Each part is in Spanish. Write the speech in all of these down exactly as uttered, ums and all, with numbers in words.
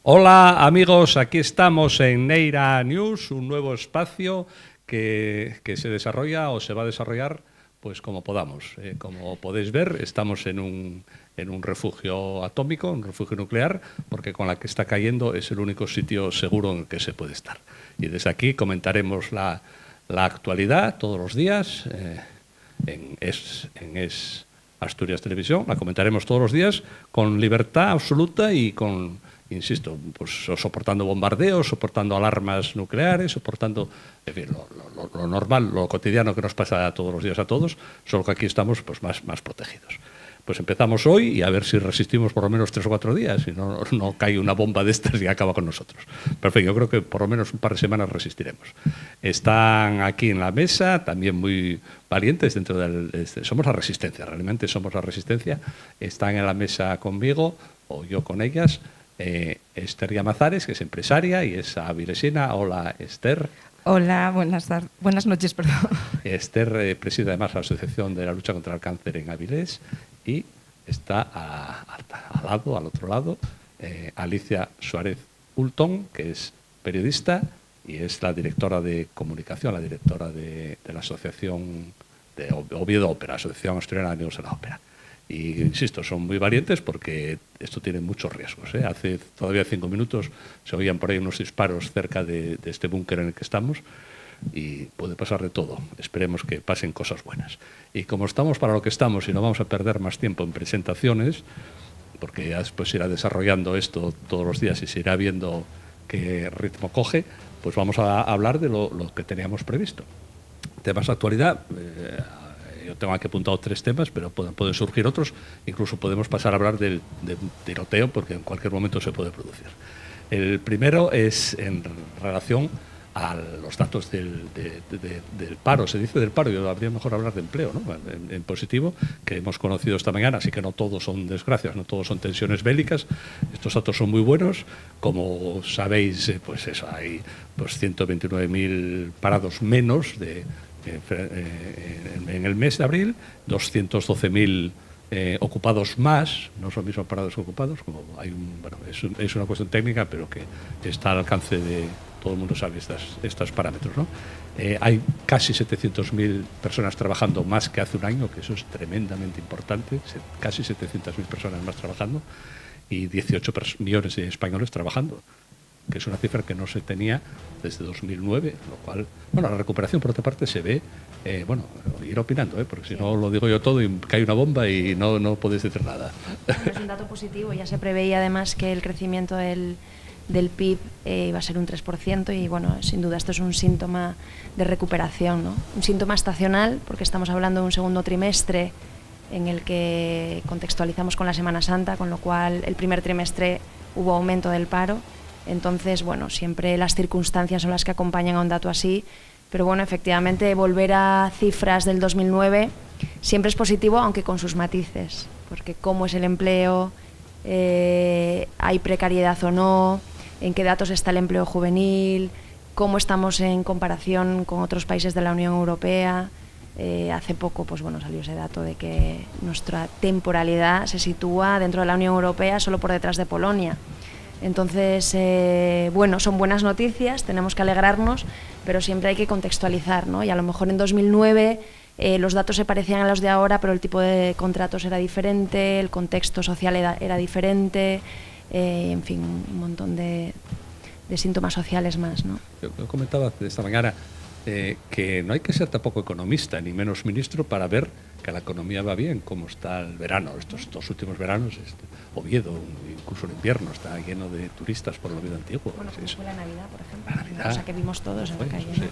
Hola amigos, aquí estamos en Neira News, un nuevo espacio que, que se desarrolla o se va a desarrollar pues como podamos. Eh, como podéis ver, estamos en un, en un refugio atómico, un refugio nuclear, porque con la que está cayendo es el único sitio seguro en el que se puede estar. Y desde aquí comentaremos la, la actualidad todos los días eh, en, es, en Es Asturias Televisión, la comentaremos todos los días con libertad absoluta y con... insisto, pues soportando bombardeos, soportando alarmas nucleares, soportando, en fin, lo, lo, lo normal, lo cotidiano que nos pasa todos los días a todos, solo que aquí estamos pues más, más protegidos. Pues empezamos hoy y a ver si resistimos por lo menos tres o cuatro días, y no, no cae una bomba de estas y acaba con nosotros. Perfecto, yo creo que por lo menos un par de semanas resistiremos. Están aquí en la mesa, también muy valientes dentro del... Este, somos la resistencia, realmente somos la resistencia. Están en la mesa conmigo, o yo con ellas, Eh, Esther Llamazares, que es empresaria y es avilesina. Hola, Esther. Hola, buenas, buenas noches, perdón. Esther eh, preside además la Asociación de la Lucha contra el Cáncer en Avilés y está a, a, al lado, al otro lado, eh, Alicia Suárez Hulton, que es periodista y es la directora de comunicación, la directora de, de la Asociación de Oviedo Ópera, Asociación Asturiana de Amigos de la Ópera. Y, insisto, son muy valientes porque esto tiene muchos riesgos, ¿eh? Hace todavía cinco minutos se oían por ahí unos disparos cerca de, de este búnker en el que estamos y puede pasar de todo. Esperemos que pasen cosas buenas. Y como estamos para lo que estamos y no vamos a perder más tiempo en presentaciones, porque ya después se irá desarrollando esto todos los días y se irá viendo qué ritmo coge, pues vamos a hablar de lo, lo que teníamos previsto. Temas de actualidad... Eh, Yo tengo aquí apuntado tres temas, pero pueden, pueden surgir otros. Incluso podemos pasar a hablar del, del tiroteo, porque en cualquier momento se puede producir. El primero es en relación a los datos del, de, de, del paro. Se dice del paro, yo habría mejor hablar de empleo, ¿no? En, en positivo, que hemos conocido esta mañana, así que no todos son desgracias, no todos son tensiones bélicas. Estos datos son muy buenos. Como sabéis, pues eso, hay pues ciento veintinueve mil parados menos de... en el mes de abril, doscientos doce mil eh, ocupados más, no son mismos parados que ocupados, como hay un, bueno, es, un, es una cuestión técnica, pero que está al alcance de todo el mundo sabe estas, estos parámetros, ¿no? Eh, hay casi setecientas mil personas trabajando más que hace un año, que eso es tremendamente importante, casi setecientas mil personas más trabajando y dieciocho millones de españoles trabajando, que es una cifra que no se tenía desde dos mil nueve, lo cual, bueno, la recuperación por otra parte se ve, eh, bueno, ir opinando, ¿eh? Porque si no lo digo yo todo y cae una bomba y no, no podéis decir nada. Bueno, es un dato positivo, ya se preveía además que el crecimiento del, del P I B eh, iba a ser un tres por ciento y bueno, sin duda esto es un síntoma de recuperación, ¿no? Un síntoma estacional, porque estamos hablando de un segundo trimestre en el que contextualizamos con la Semana Santa, con lo cual el primer trimestre hubo aumento del paro. Entonces, bueno, siempre las circunstancias son las que acompañan a un dato así, pero bueno, efectivamente volver a cifras del dos mil nueve siempre es positivo, aunque con sus matices, porque cómo es el empleo, eh, hay precariedad o no, en qué datos está el empleo juvenil, cómo estamos en comparación con otros países de la Unión Europea. Eh, hace poco pues bueno, salió ese dato de que nuestra temporalidad se sitúa dentro de la Unión Europea solo por detrás de Polonia. Entonces, eh, bueno, son buenas noticias, tenemos que alegrarnos, pero siempre hay que contextualizar, ¿no? Y a lo mejor en dos mil nueve eh, los datos se parecían a los de ahora, pero el tipo de contratos era diferente, el contexto social era, era diferente, eh, en fin, un montón de, de síntomas sociales más, ¿no? Yo, yo comentaba esta mañana eh, que no hay que ser tampoco economista, ni menos ministro, para ver que la economía va bien, como está el verano. Estos dos últimos veranos, este, Oviedo, incluso el invierno, está lleno de turistas por el Oviedo antiguo. Bueno, como fue la Navidad, por ejemplo, la Navidad, una cosa que vimos todos en la calle. Sí.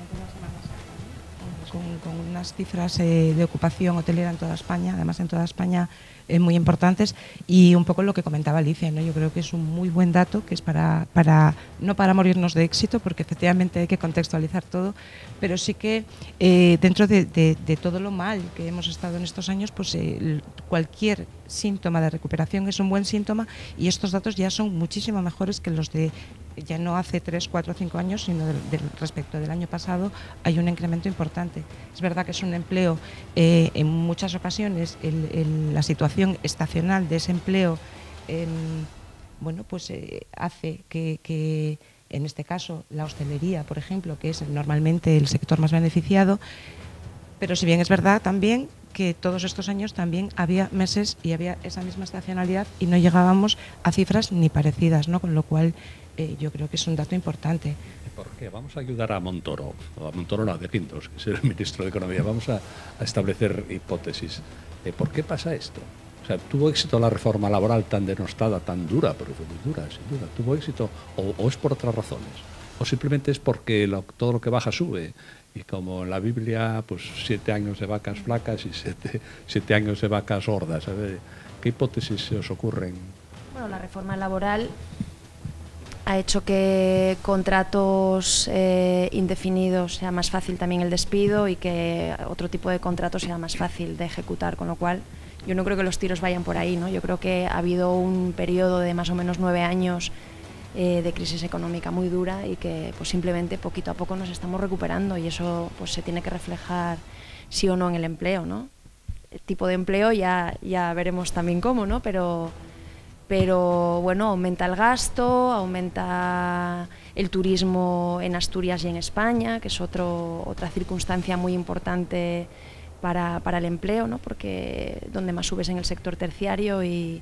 Con, con unas cifras eh, de ocupación hotelera en toda España, además en toda España eh, muy importantes, y un poco lo que comentaba Alicia, ¿no? Yo creo que es un muy buen dato, que es para, para no para morirnos de éxito, porque efectivamente hay que contextualizar todo, pero sí que eh, dentro de, de, de todo lo mal que hemos estado en estos años, pues eh, cualquier síntoma de recuperación es un buen síntoma, y estos datos ya son muchísimo mejores que los de ya no hace tres, cuatro, cinco años, sino del, del, respecto del año pasado hay un incremento importante. Es verdad que es un empleo, eh, en muchas ocasiones el, el, la situación estacional de ese empleo eh, bueno, pues eh, hace que, que, en este caso, la hostelería, por ejemplo, que es normalmente el sector más beneficiado, pero si bien es verdad también que todos estos años también había meses y había esa misma estacionalidad y no llegábamos a cifras ni parecidas, ¿no? Con lo cual eh, yo creo que es un dato importante. ¿Por qué? Vamos a ayudar a Montoro, o a Montoro no, de Guindos, que es el ministro de Economía. Vamos a, a establecer hipótesis. Eh, ¿Por qué pasa esto? O sea, ¿tuvo éxito la reforma laboral tan denostada, tan dura, pero fue muy dura, sin duda? ¿Tuvo éxito o, o es por otras razones? ¿O simplemente es porque lo, todo lo que baja sube? Y como en la Biblia, pues siete años de vacas flacas y siete, siete años de vacas gordas. A ver, ¿qué hipótesis se os ocurren? Bueno, la reforma laboral ha hecho que contratos eh, indefinidos sea más fácil también el despido y que otro tipo de contratos sea más fácil de ejecutar, con lo cual yo no creo que los tiros vayan por ahí, ¿no? Yo creo que ha habido un periodo de más o menos nueve años eh, de crisis económica muy dura y que pues simplemente poquito a poco nos estamos recuperando y eso pues se tiene que reflejar sí o no en el empleo, ¿no? El tipo de empleo ya, ya veremos también cómo, ¿no? Pero pero bueno, aumenta el gasto, aumenta el turismo en Asturias y en España, que es otro, otra circunstancia muy importante para, para el empleo, ¿no? Porque donde más subes en el sector terciario y,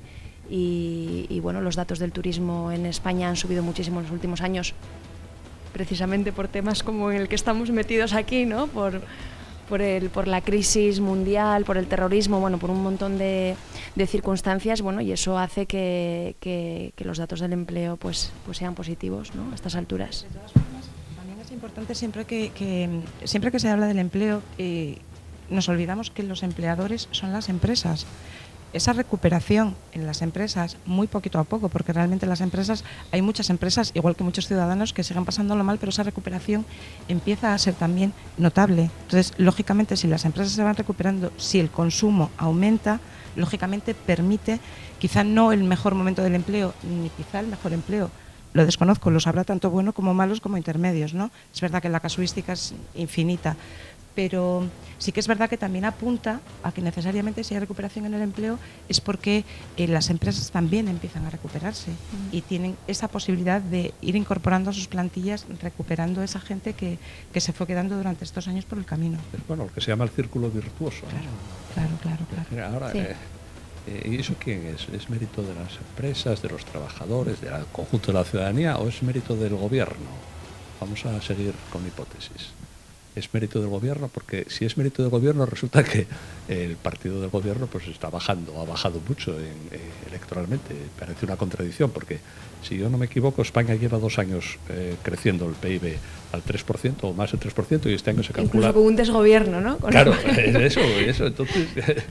y, y bueno, los datos del turismo en España han subido muchísimo en los últimos años, precisamente por temas como en el que estamos metidos aquí, ¿no? Por, por, el, por la crisis mundial, por el terrorismo, bueno, por un montón de, de circunstancias, bueno, y eso hace que, que, que los datos del empleo pues, pues sean positivos, ¿no? A estas alturas. De todas formas, también es importante siempre que, que, siempre que se habla del empleo, eh, nos olvidamos que los empleadores son las empresas. Esa recuperación en las empresas, muy poquito a poco, porque realmente las empresas, hay muchas empresas, igual que muchos ciudadanos, que siguen pasándolo mal, pero esa recuperación empieza a ser también notable. Entonces, lógicamente, si las empresas se van recuperando, si el consumo aumenta, lógicamente permite, quizá no el mejor momento del empleo, ni quizá el mejor empleo, lo desconozco, los habrá tanto buenos como malos como intermedios, ¿no? Es verdad que la casuística es infinita, pero sí que es verdad que también apunta a que necesariamente si hay recuperación en el empleo es porque eh, las empresas también empiezan a recuperarse mm. y tienen esa posibilidad de ir incorporando a sus plantillas, recuperando esa gente que, que se fue quedando durante estos años por el camino. Es bueno, lo que se llama el círculo virtuoso. Claro, ¿no? claro, claro. claro. Mira, ahora, sí. eh, eh, ¿y eso quién es? ¿Es mérito de las empresas, de los trabajadores, del conjunto de la ciudadanía o es mérito del gobierno? Vamos a seguir con hipótesis. Es mérito del gobierno, porque si es mérito del gobierno resulta que el partido del gobierno pues está bajando, ha bajado mucho en, eh, electoralmente. Parece una contradicción, porque si yo no me equivoco, España lleva dos años eh, creciendo el P I B al tres por ciento o más del tres por ciento y este año se calcula... Incluso con un desgobierno, ¿no? Con claro, eso, eso. Entonces,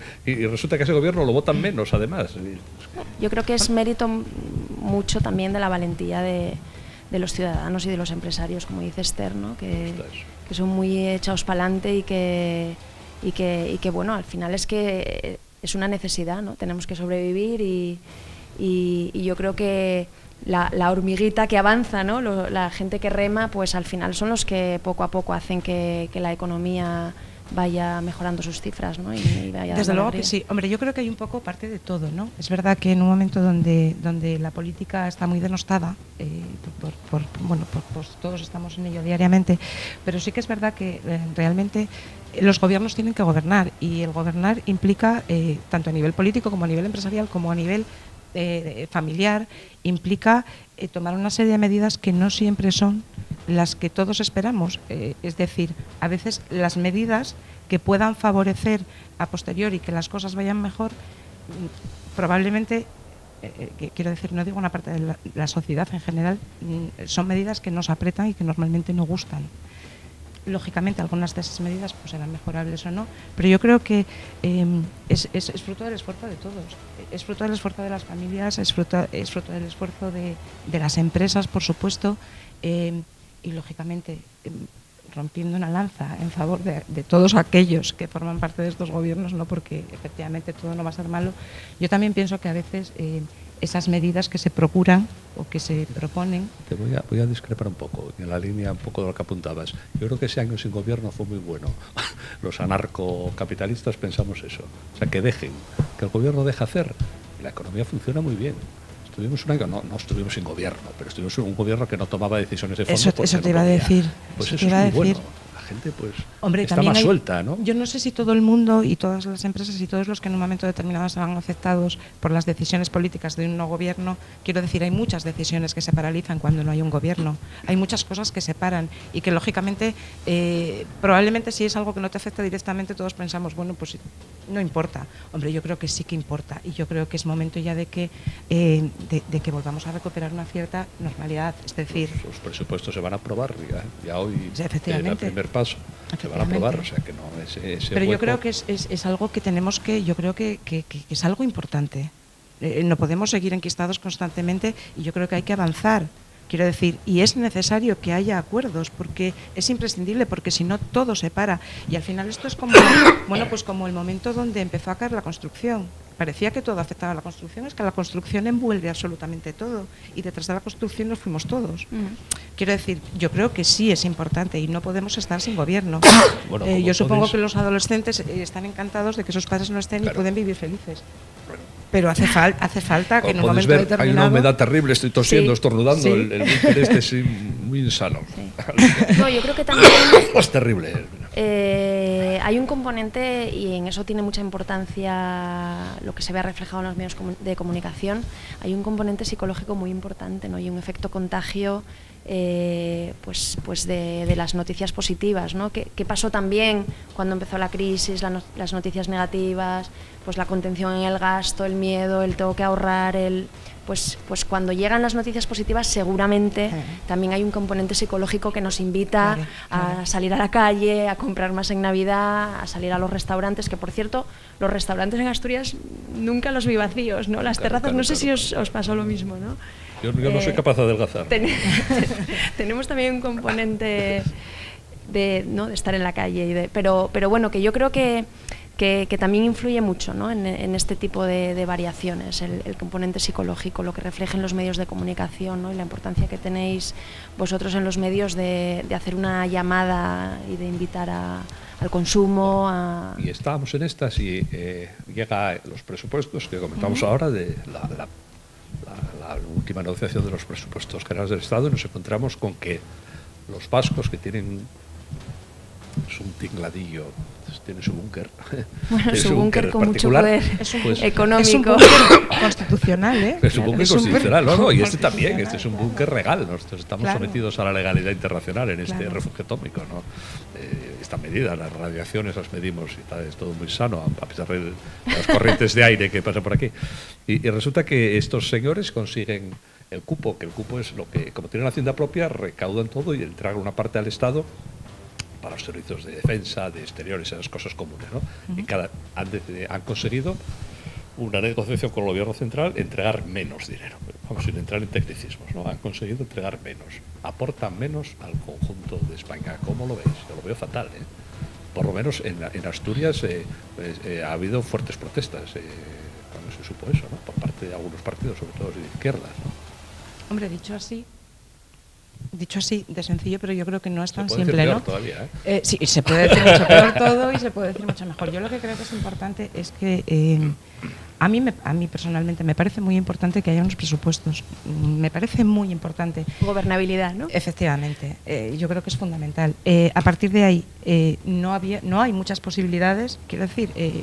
y resulta que ese gobierno lo votan menos, además. Yo creo que es mérito mucho también de la valentía de, de los ciudadanos y de los empresarios, como dice Esther, ¿no? Que, que son muy echados para adelante y que, y, que, y que, bueno, al final es que es una necesidad, ¿no? Tenemos que sobrevivir y, y, y yo creo que la, la hormiguita que avanza, ¿no? Lo, la gente que rema, pues al final son los que poco a poco hacen que, que la economía vaya mejorando sus cifras, ¿no? Y, y vaya Desde luego que sí. Hombre, yo creo que hay un poco parte de todo, ¿no? Es verdad que en un momento donde, donde la política está muy denostada, eh, por, por, por, bueno, por, pues todos estamos en ello diariamente, pero sí que es verdad que eh, realmente los gobiernos tienen que gobernar y el gobernar implica, eh, tanto a nivel político como a nivel empresarial, como a nivel eh, familiar, implica eh, tomar una serie de medidas que no siempre son las que todos esperamos, eh, es decir, a veces las medidas que puedan favorecer a posteriori que las cosas vayan mejor, probablemente, eh, que, quiero decir, no digo una parte de la, la sociedad en general, son medidas que nos apretan y que normalmente no gustan. Lógicamente, algunas de esas medidas pues serán mejorables o no, pero yo creo que eh, es, es, es fruto del esfuerzo de todos, es fruto del esfuerzo de las familias, es fruto, es fruto del esfuerzo de, de las empresas, por supuesto, eh, y lógicamente eh, rompiendo una lanza en favor de, de todos aquellos que forman parte de estos gobiernos, no porque efectivamente todo no va a ser malo. Yo también pienso que a veces eh, esas medidas que se procuran o que se proponen... Te voy a, voy a discrepar un poco, en la línea un poco de lo que apuntabas. Yo creo que ese año sin gobierno fue muy bueno. Los anarcocapitalistas pensamos eso. O sea, que dejen, que el gobierno deje hacer. Y la economía funciona muy bien. estuvimos un año, no, no estuvimos sin gobierno, pero estuvimos en un gobierno que no tomaba decisiones de fondo. Eso, eso te iba a decir. Pues eso, eso te iba es muy a decir. bueno. La gente pues Hombre, está también más hay, suelta, ¿no? Yo no sé si todo el mundo y todas las empresas y todos los que en un momento determinado se van afectados por las decisiones políticas de un no gobierno, quiero decir, hay muchas decisiones que se paralizan cuando no hay un gobierno. Hay muchas cosas que se paran y que lógicamente, eh, probablemente si es algo que no te afecta directamente, todos pensamos, bueno, pues no importa. Hombre, yo creo que sí que importa y yo creo que es momento ya de que, eh, de, de que volvamos a recuperar una cierta normalidad. Es decir, los, los presupuestos se van a aprobar ya, ya hoy, sí, efectivamente. el primer paso. Se van a aprobar, o sea que no, ese, ese Pero hueco... yo creo que es, es, es algo que tenemos que, yo creo que, que, que es algo importante. Eh, no podemos seguir enquistados constantemente y yo creo que hay que avanzar. Quiero decir, y es necesario que haya acuerdos porque es imprescindible, porque si no todo se para. Y al final esto es como, bueno, pues como el momento donde empezó a caer la construcción. Parecía que todo afectaba a la construcción, es que la construcción envuelve absolutamente todo y detrás de la construcción nos fuimos todos. Mm. Quiero decir, yo creo que sí es importante y no podemos estar sin gobierno. Bueno, eh, yo supongo podéis... que los adolescentes eh, están encantados de que sus padres no estén claro. y pueden vivir felices. Pero hace, fal hace falta que en un momento ver, determinado... Hay una humedad terrible, estoy tosiendo, sí, estornudando, sí. el, el búnker este es muy insano. Sí. No, yo creo que también... Es terrible. Eh, hay un componente, y en eso tiene mucha importancia lo que se ve reflejado en los medios de comunicación, hay un componente psicológico muy importante, ¿no? Y un efecto contagio eh, pues, pues de, de las noticias positivas, ¿no? ¿Qué, qué pasó también cuando empezó la crisis, la no, las noticias negativas, pues la contención en el gasto, el miedo, el tengo que ahorrar, el... Pues, pues cuando llegan las noticias positivas seguramente sí. también hay un componente psicológico que nos invita claro, claro. a salir a la calle, a comprar más en Navidad, a salir a los restaurantes, que por cierto, los restaurantes en Asturias nunca los vi vacíos, ¿no? Las claro, terrazas, claro, no sé claro, si os, os pasó lo mismo, ¿no? Yo, yo eh, no soy capaz de adelgazar. Ten, tenemos también un componente de, ¿no? de estar en la calle, y de, pero, pero bueno, que yo creo que Que, que también influye mucho, ¿no? en, en este tipo de, de variaciones, el, el componente psicológico, lo que reflejen los medios de comunicación, ¿no? Y la importancia que tenéis vosotros en los medios de, de hacer una llamada y de invitar a, al consumo. A... Y estábamos en estas y eh, llega los presupuestos que comentamos uh-huh. ahora de la, la, la, la última negociación de los presupuestos generales del Estado y nos encontramos con que los vascos que tienen es un tingladillo, tiene su búnker. Bueno, su búnker con mucho poder es un, pues, económico. Es un búnker constitucional, ¿eh? Es un búnker constitucional, no, no, y este también, este es un búnker legal. Nosotros estamos claro. sometidos a la legalidad internacional en este claro. refugio atómico, ¿no? Eh, esta medida, las radiaciones las medimos y tal, es todo muy sano, a pesar de las corrientes de aire que pasan por aquí. Y, y resulta que estos señores consiguen el cupo, que el cupo es lo que, como tienen hacienda propia, recaudan todo y entregan una parte al Estado para los servicios de defensa, de exteriores, esas cosas comunes, ¿no? Uh-huh. Y cada, han, de, han conseguido una negociación con el gobierno central entregar menos dinero. Vamos, sin entrar en tecnicismos, ¿no? Han conseguido entregar menos. Aportan menos al conjunto de España. ¿Cómo lo ves? Yo lo veo fatal, ¿eh? Por lo menos en, en Asturias eh, pues, eh, ha habido fuertes protestas eh, cuando se supo eso, ¿no? Por parte de algunos partidos, sobre todo de izquierdas, ¿no? Hombre, dicho así... Dicho así, de sencillo, pero yo creo que no es tan simple, se puede decir ¿no? peor todavía, ¿eh? Eh, sí, se puede decir mucho peor todo y se puede decir mucho mejor. Yo lo que creo que es importante es que eh, a mí, me, a mí personalmente me parece muy importante que haya unos presupuestos. Me parece muy importante. Gobernabilidad, ¿no? Efectivamente. Eh, yo creo que es fundamental. Eh, a partir de ahí, eh, no, había, no hay muchas posibilidades. Quiero decir, eh,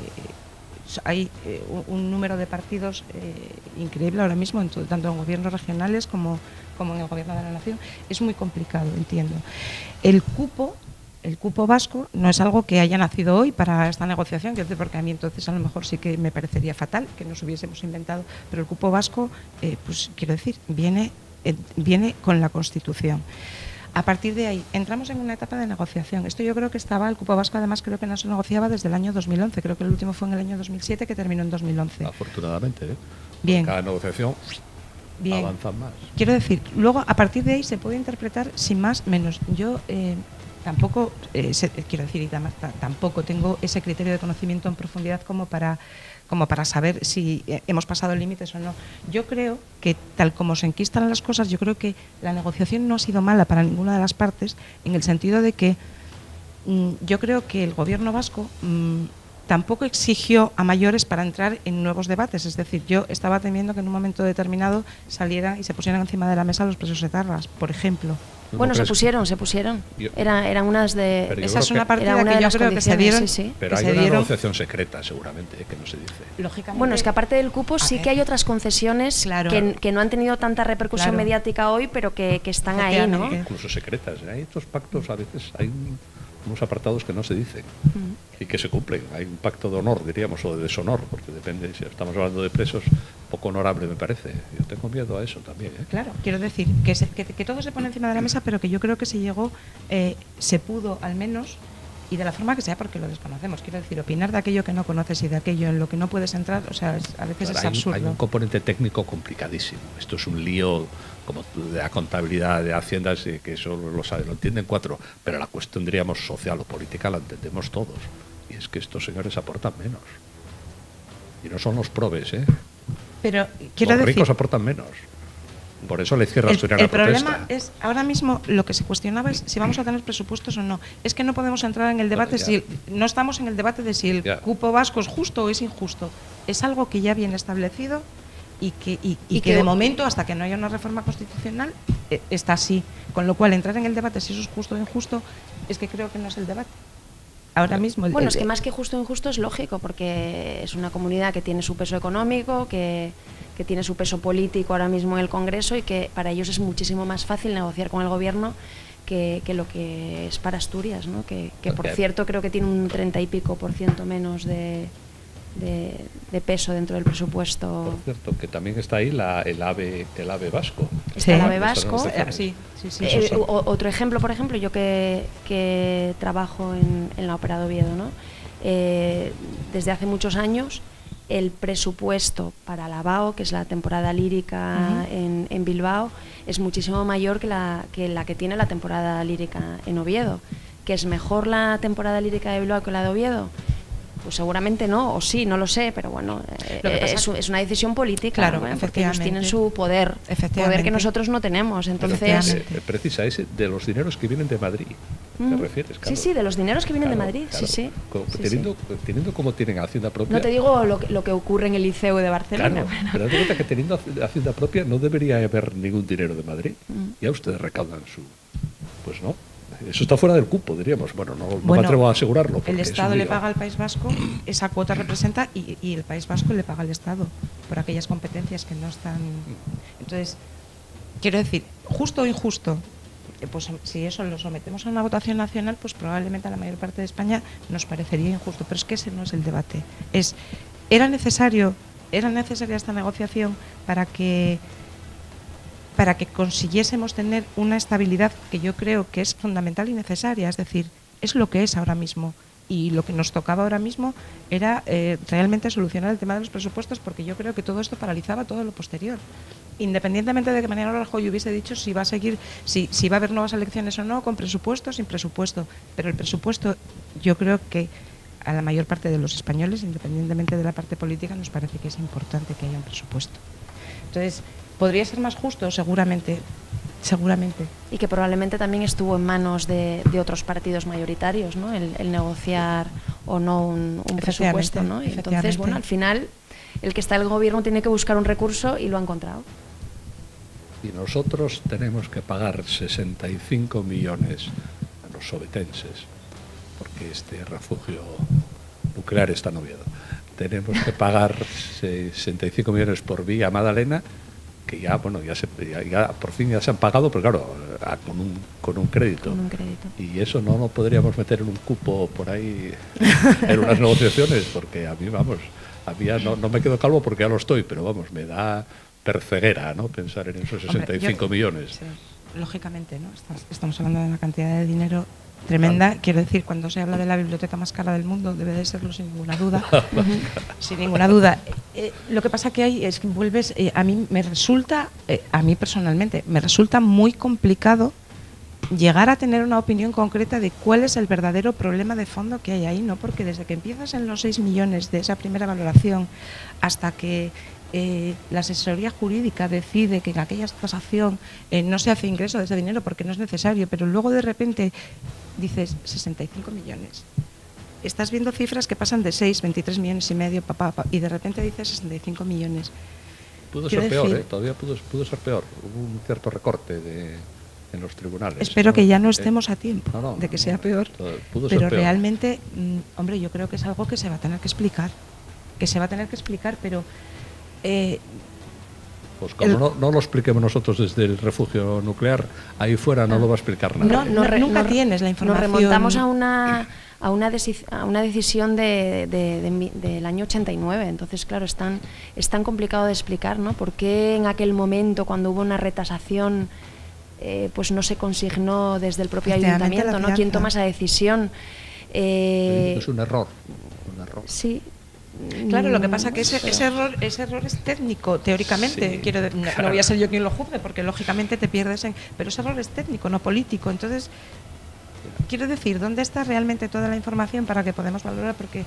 hay eh, un, un número de partidos eh, increíble ahora mismo, en todo, tanto en gobiernos regionales como... como en el gobierno de la nación, es muy complicado, entiendo. El cupo, el cupo vasco no es algo que haya nacido hoy para esta negociación, porque a mí entonces a lo mejor sí que me parecería fatal que nos hubiésemos inventado, pero el cupo vasco, eh, pues quiero decir, viene, eh, viene con la Constitución. A partir de ahí, entramos en una etapa de negociación. Esto yo creo que estaba, el cupo vasco además creo que no se negociaba desde el año dos mil once, creo que el último fue en el año dos mil siete, que terminó en dos mil once. Afortunadamente, ¿eh? Bien. Cada negociación... Bien. Avanzan más. Quiero decir, luego a partir de ahí se puede interpretar sin más menos. Yo eh, tampoco, eh, se, quiero decir, y además, tampoco tengo ese criterio de conocimiento en profundidad como para, como para saber si eh, hemos pasado límites o no. Yo creo que tal como se enquistan las cosas, yo creo que la negociación no ha sido mala para ninguna de las partes, en el sentido de que mmm, yo creo que el gobierno vasco mmm, tampoco exigió a mayores para entrar en nuevos debates. Es decir, yo estaba temiendo que en un momento determinado salieran y se pusieran encima de la mesa los presos etarras, por ejemplo. Bueno, se pusieron, se pusieron. Yo, Era, eran unas de... Esa es una partida que, que yo creo que se dieron. Sí, sí. Pero hay se una dieron, negociación secreta, seguramente, que no se dice. Lógicamente. Bueno, es que aparte del cupo sí ver. que hay otras concesiones claro. que, que no han tenido tanta repercusión claro. mediática hoy, pero que, que están ahí, ¿no? Incluso secretas. Hay estos pactos, a veces hay unos apartados que no se dicen mm. y que se cumplen. Hay un pacto de honor, diríamos, o de deshonor, porque depende, si estamos hablando de presos, poco honorable me parece. Yo tengo miedo a eso también, ¿eh? Claro, quiero decir que, se, que, que todo se pone encima de la mesa, pero que yo creo que se llegó, eh, se pudo al menos, y de la forma que sea, porque lo desconocemos. Quiero decir, opinar de aquello que no conoces y de aquello en lo que no puedes entrar, o sea, es, a veces claro, es hay, absurdo. Hay un componente técnico complicadísimo. Esto es un lío como de la contabilidad de Haciendas, que eso lo sabe, lo entienden cuatro, pero la cuestión, diríamos, social o política la entendemos todos. Y es que estos señores aportan menos. Y no son los probes, ¿eh? Pero quiero los decir, ricos aportan menos. Por eso la izquierda el, asturiana el problema protesta. es, ahora mismo lo que se cuestionaba es si vamos a tener presupuestos o no. Es que no podemos entrar en el debate, bueno, si no estamos en el debate de si el ya. cupo vasco es justo o es injusto. Es algo que ya viene establecido y que, y, y y que que de momento, hasta que no haya una reforma constitucional, eh, está así. Con lo cual, entrar en el debate si eso es justo o injusto, es que creo que no es el debate. Ahora mismo. El, bueno, el, es que más que justo o injusto es lógico, porque es una comunidad que tiene su peso económico, que, que tiene su peso político ahora mismo en el Congreso y que para ellos es muchísimo más fácil negociar con el gobierno que, que lo que es para Asturias, ¿no? Que, que por okay. cierto creo que tiene un treinta y pico por ciento menos de, de, de peso dentro del presupuesto. Por cierto, que también está ahí la, el AVE, el AVE vasco. Está sí. el AVE vasco. Sí, sí, sí. Eh, o, otro ejemplo, por ejemplo, yo que, que trabajo en, en la Ópera de Oviedo, ¿no? Eh, desde hace muchos años el presupuesto para la B A O, que es la temporada lírica uh-huh. en, en Bilbao, es muchísimo mayor que la, que la que tiene la temporada lírica en Oviedo. ¿Que es mejor la temporada lírica de Bilbao que la de Oviedo? Pues seguramente no, o sí, no lo sé, pero bueno, eh, es, es una decisión política, claro, ¿no? Porque ellos tienen su poder, poder que nosotros no tenemos. Entonces, eh, precisa ese de los dineros que vienen de Madrid. ¿Te mm. refieres, Carlos? Sí, sí, de los dineros que vienen claro, de Madrid, claro. sí, sí. Como, sí, teniendo, sí. teniendo como tienen Hacienda propia. No te digo lo que, lo que ocurre en el Liceo de Barcelona. Claro, pero date cuenta que teniendo Hacienda propia no debería haber ningún dinero de Madrid. Mm. Ya ustedes recaudan su... Pues no. Eso está fuera del cupo, diríamos. Bueno, no, no bueno, me atrevo a asegurarlo. El Estado le paga al País Vasco, esa cuota representa, y, y el País Vasco le paga al Estado por aquellas competencias que no están. Entonces, quiero decir, justo o injusto, pues si eso lo sometemos a una votación nacional, pues probablemente a la mayor parte de España nos parecería injusto. Pero es que ese no es el debate. Es, ¿era necesario, era necesaria esta negociación para que para que consiguiésemos tener una estabilidad que yo creo que es fundamental y necesaria? Es decir, es lo que es ahora mismo. Y lo que nos tocaba ahora mismo era eh, realmente solucionar el tema de los presupuestos, porque yo creo que todo esto paralizaba todo lo posterior. Independientemente de que Mariano Rajoy hubiese dicho si va a seguir, si, si va a haber nuevas elecciones o no, con presupuesto, sin presupuesto. Pero el presupuesto, yo creo que a la mayor parte de los españoles, independientemente de la parte política, nos parece que es importante que haya un presupuesto. Entonces, ¿podría ser más justo? Seguramente, seguramente. Y que probablemente también estuvo en manos de, de otros partidos mayoritarios, ¿no? El, el negociar o no un, un presupuesto, ¿no? Y entonces, bueno, al final, el que está en el gobierno tiene que buscar un recurso y lo ha encontrado. Y nosotros tenemos que pagar sesenta y cinco millones a los sobetenses, porque este refugio nuclear está en Oviedo. Tenemos que pagar sesenta y cinco millones por vía Madalena, que ya, bueno, ya, se, ya, ya por fin ya se han pagado, pero claro, a, con, un, con un crédito. Con un crédito. Y eso no lo podríamos meter en un cupo por ahí, en unas negociaciones, porque a mí, vamos, a mí ya no, no me quedo calvo porque ya lo estoy, pero vamos, me da perceguera, ¿no?, pensar en esos sesenta y cinco Hombre, yo, millones. Sí, lógicamente, ¿no? Estamos hablando de una cantidad de dinero tremenda. Claro. Quiero decir, cuando se habla de la biblioteca más cara del mundo, debe de serlo sin ninguna duda. Sin ninguna duda. Eh, lo que pasa que hay es que vuelves, eh, a mí me resulta, eh, a mí personalmente, me resulta muy complicado llegar a tener una opinión concreta de cuál es el verdadero problema de fondo que hay ahí, ¿no? Porque desde que empiezas en los seis millones de esa primera valoración hasta que Eh, la asesoría jurídica decide que en aquella tasación eh, no se hace ingreso de ese dinero porque no es necesario, pero luego de repente dices sesenta y cinco millones. estás viendo cifras que pasan de seis, veintitrés millones y medio, pa, pa, pa, y de repente dices sesenta y cinco millones. Pudo Quiero ser peor, decir, ¿eh? Todavía pudo, pudo ser peor. Hubo un cierto recorte de, en los tribunales. Espero ¿no? que ya no Eh, estemos a tiempo no, no, de que no, sea no, peor, pudo ser pero peor. realmente, mmm, hombre, yo creo que es algo que se va a tener que explicar, que se va a tener que explicar, pero... Eh, Pues como el, no, no lo expliquemos nosotros desde el refugio nuclear, ahí fuera no, no lo va a explicar nada. No, no, no, nunca no, tienes la información. Nos remontamos a una... A una, a una decisión de, de, de, del año ochenta y nueve, entonces claro, es tan, es tan complicado de explicar, ¿no? ¿Por qué en aquel momento, cuando hubo una retasación, eh, pues no se consignó desde el propio ayuntamiento, ¿no? ¿Quién toma esa decisión? Eh, es un error, un error. Sí. Claro, lo que pasa es que ese, ese, error, ese error es técnico, teóricamente. Sí, Quiero, no, claro. no voy a ser yo quien lo juzgue, porque lógicamente te pierdes en... Pero ese error es técnico, no político. Entonces, quiero decir, ¿dónde está realmente toda la información para que podamos valorar? Porque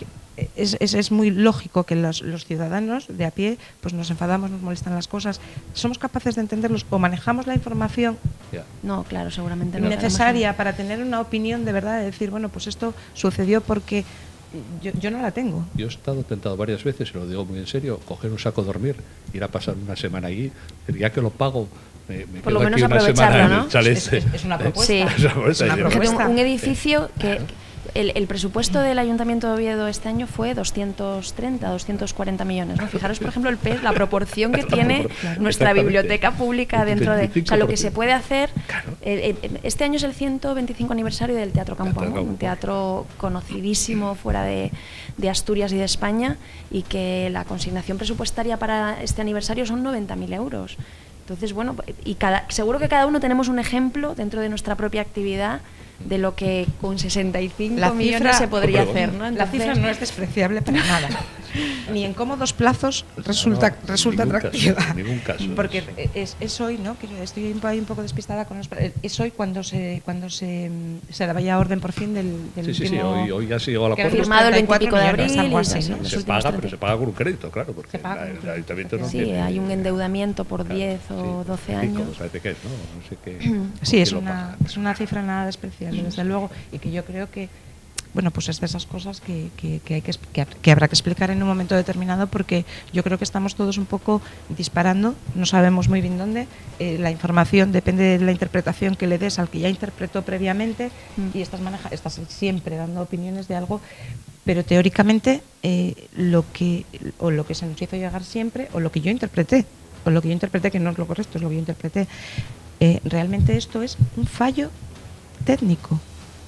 es, es, es muy lógico que los, los ciudadanos de a pie pues nos enfadamos, nos molestan las cosas. ¿Somos capaces de entenderlos o manejamos la información yeah. no, claro, seguramente no, necesaria para tener una opinión de verdad, de decir, bueno, pues esto sucedió porque yo, yo no la tengo? Yo he estado tentado varias veces, y lo digo muy en serio, coger un saco, dormir, ir a pasar una semana allí, ya que lo pago. Me, me por lo quedo menos aquí una semana aprovecharlo, en ¿no? el chalet. Es, es, es una propuesta. Sí. Es una propuesta. Un edificio que el, el presupuesto del Ayuntamiento de Oviedo este año fue doscientos treinta, doscientos cuarenta millones, ¿no? Fijaros, por ejemplo, el P E S, la proporción que tiene nuestra biblioteca pública dentro de... O sea, lo que se puede hacer... Eh, eh, este año es el ciento veinticinco aniversario del Teatro Campo Amor, un teatro conocidísimo fuera de, de Asturias y de España, y que la consignación presupuestaria para este aniversario son noventa mil euros. Entonces, bueno, y cada, seguro que cada uno tenemos un ejemplo dentro de nuestra propia actividad de lo que con sesenta y cinco la millones cifra, se podría oh, hacer, ¿no? Entonces, la cifra no es despreciable para nada. Ni en cómodos plazos resulta, no, resulta ningún atractiva. Caso, ningún caso. Porque es, es hoy, ¿no? Que estoy un poco despistada con los, es hoy cuando se cuando se, se daba ya orden por fin del, del sí, último... Sí, sí, hoy, hoy ya se llegó a la que firmado el veintipico de abril. Algo así, ¿no? Se paga, pero se paga con un crédito, claro, porque la, el ayuntamiento no sí, tiene... hay un endeudamiento por claro, diez o sí, doce años. Como parece que es, ¿no? No sé qué... Sí, es una, es una cifra nada despreciable, desde luego, y que yo creo que bueno, pues es de esas cosas que, que, que, hay que, que, que habrá que explicar en un momento determinado, porque yo creo que estamos todos un poco disparando, no sabemos muy bien dónde, eh, la información depende de la interpretación que le des al que ya interpretó previamente, mm. y estás, maneja, estás siempre dando opiniones de algo, pero teóricamente eh, lo que o lo que se nos hizo llegar siempre, o lo que yo interpreté, o lo que yo interpreté, que no es lo correcto, es lo que yo interpreté, eh, realmente esto es un fallo técnico.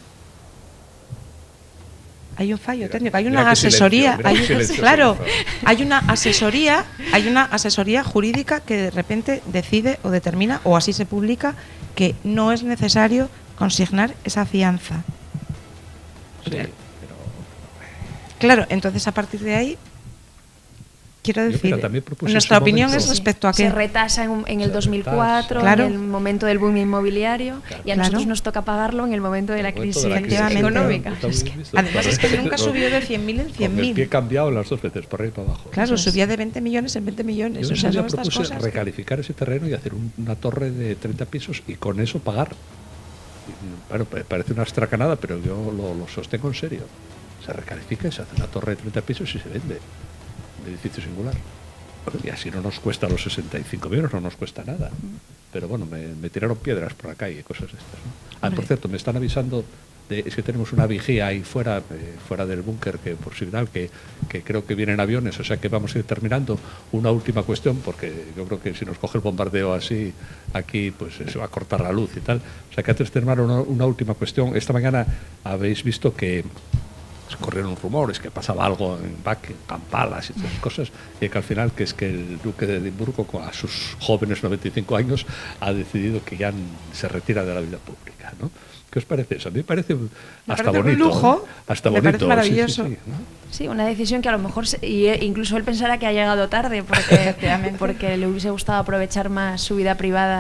Hay un fallo mira, técnico, hay una asesoría, silencio, hay, silencio, claro, hay una asesoría, hay una asesoría jurídica que de repente decide o determina, o así se publica, que no es necesario consignar esa fianza. Sí, pero... Claro, entonces a partir de ahí, quiero decir, Yo, nuestra opinión es respecto a que se retasa en, en el dos mil cuatro, claro, en el momento del boom inmobiliario, claro, y a nosotros claro. nos toca pagarlo en el momento de la crisis, de la crisis económica. Claro, es que, además es que nunca subió de cien mil en cien mil. El pie cambiado las dos veces, por ahí para abajo. Claro, Eso subía es. de veinte millones en veinte millones. Yo o sea, yo son propuse estas cosas recalificar que... ese terreno y hacer un, una torre de treinta pisos y con eso pagar. Bueno, parece una astracanada, pero yo lo, lo sostengo en serio. Se recalifica y se hace una torre de treinta pisos y se vende. Un edificio singular. Y así no nos cuesta los sesenta y cinco millones, no nos cuesta nada. Pero bueno, me, me tiraron piedras por la calle, cosas de estas, ¿no? Ah, por cierto, me están avisando, de, es que tenemos una vigía ahí fuera, eh, fuera del búnker, que por signal, que, que creo que vienen aviones, o sea que vamos a ir terminando. Una última cuestión, porque yo creo que si nos coge el bombardeo así, aquí pues se va a cortar la luz y tal. O sea que antes de terminar, una, una última cuestión. Esta mañana habéis visto que corrieron rumores que pasaba algo en Bac, en Kampalas y todas esas cosas, y que al final que es que el duque de Edimburgo, a sus jóvenes noventa y cinco años, ha decidido que ya se retira de la vida pública, ¿no? ¿Qué os parece eso? A mí me parece me hasta parece bonito. Un lujo, ¿eh? Hasta me bonito. Parece maravilloso. Sí, sí, sí, ¿no? Sí, una decisión que a lo mejor, se, y incluso él pensará que ha llegado tarde, porque, porque le hubiese gustado aprovechar más su vida privada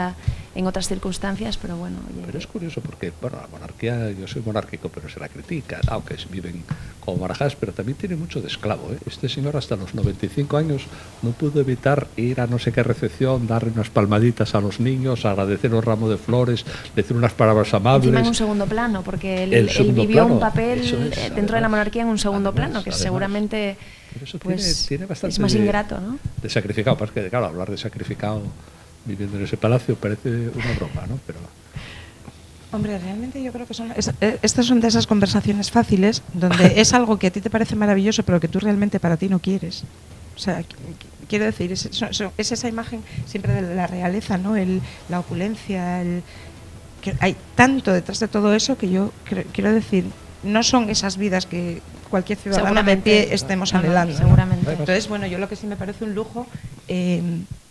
en otras circunstancias, pero bueno. Oye, pero es curioso porque, bueno, la monarquía, yo soy monárquico, pero se la critica, aunque viven como barajas, pero también tiene mucho de esclavo, ¿eh? Este señor hasta los noventa y cinco años no pudo evitar ir a no sé qué recepción, darle unas palmaditas a los niños, agradecer un ramo de flores, decir unas palabras amables. Encima en un segundo plano, porque él, El él segundo vivió plano, un papel eso es, dentro además, de la monarquía en un segundo además, plano, que además, seguramente pero eso pues, tiene, tiene bastante es más de, ingrato, ¿no? De sacrificado, parce que claro, hablar de sacrificado viviendo en ese palacio parece una broma, ¿no? Pero hombre, realmente yo creo que son es, estas son de esas conversaciones fáciles donde es algo que a ti te parece maravilloso pero que tú realmente para ti no quieres. O sea, quiero decir, es, es esa imagen siempre de la realeza, ¿no? El, la opulencia, el, que hay tanto detrás de todo eso que yo creo, quiero decir, no son esas vidas que cualquier ciudadano de pie estemos no, no, anhelando, ¿no? seguramente. Entonces, bueno, yo lo que sí me parece un lujo eh,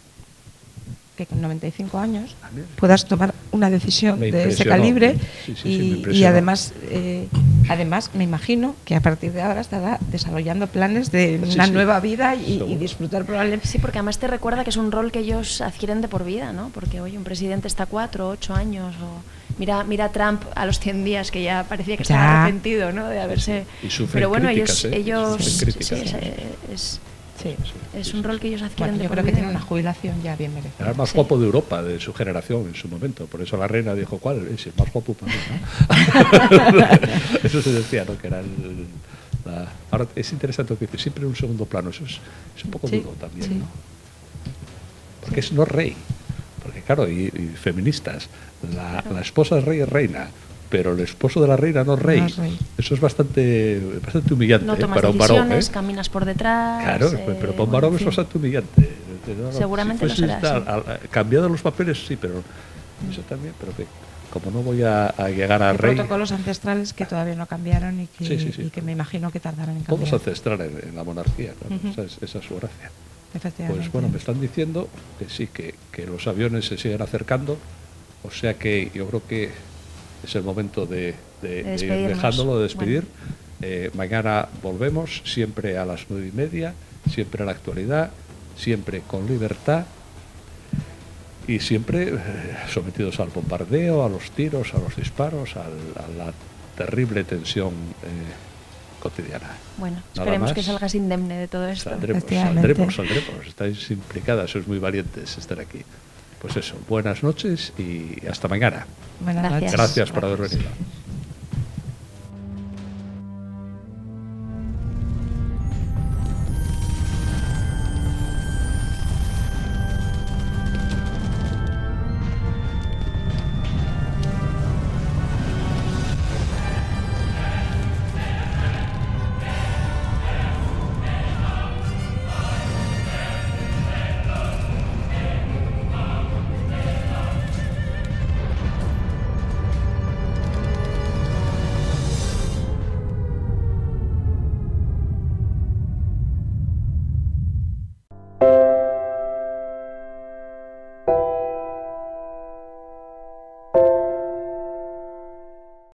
que con noventa y cinco años puedas tomar una decisión de ese calibre sí, sí, sí, y, y además eh, además me imagino que a partir de ahora estará desarrollando planes de sí, una sí. nueva vida y, y disfrutar probablemente. Sí, porque además te recuerda que es un rol que ellos adquieren de por vida, ¿no? Porque oye, un presidente está cuatro, ocho años o mira mira a Trump a los cien días que ya parecía que estaba ya. arrepentido, ¿no? De haberse. Y sufren pero bueno, críticas, ellos ¿eh? ellos Sufren críticas, sí, es, ¿no? es, Sí. es un rol que ellos adquieren Bueno, de yo por creo que vida. tiene una jubilación ya bien merecida. Era el más Sí. guapo de Europa, de su generación en su momento. Por eso la reina dijo, ¿cuál es el más guapo para mí? ¿No? Eso se decía, ¿no? Que era el... La... Ahora es interesante lo que dice, siempre en un segundo plano. Eso es, es un poco Sí, duro también, sí. ¿no? Porque es no rey. Porque claro, y, y feministas, la, la esposa del rey es reina, pero el esposo de la reina no es rey. No es rey. Eso es bastante, bastante humillante, No ¿eh? tomas Para un varón. decisiones, ¿eh? caminas por detrás. Claro, eh, pero para un bueno, varón en es fin. bastante humillante. No, no, Seguramente si lo será, fuese sí. a- a- cambiado los papeles, sí, pero eso también, pero que como no voy a, a llegar a Hay rey, protocolos ancestrales que todavía no cambiaron y que, Sí, sí, sí. y que me imagino que tardarán en todos cambiar. ancestral en, en la monarquía, claro, Ujú. esa, es, esa es su gracia. Efectivamente. Pues bueno, me están diciendo que sí, que, que los aviones se siguen acercando, o sea que yo creo que es el momento de, de- De de ir despedirnos. dejándolo, de despedir. Bueno. Eh, mañana volvemos, siempre a las nueve y media, siempre a la actualidad, siempre con libertad y siempre eh, sometidos al bombardeo, a los tiros, a los disparos, al- a la terrible tensión eh, cotidiana. Bueno, Nada esperemos más. que salgas indemne de todo esto. Saldremos, Efectivamente. saldremos, saldremos. Estáis implicadas, sois muy valientes estar aquí. Pues eso, buenas noches y hasta mañana. Buenas Gracias. noches. Gracias por haber venido.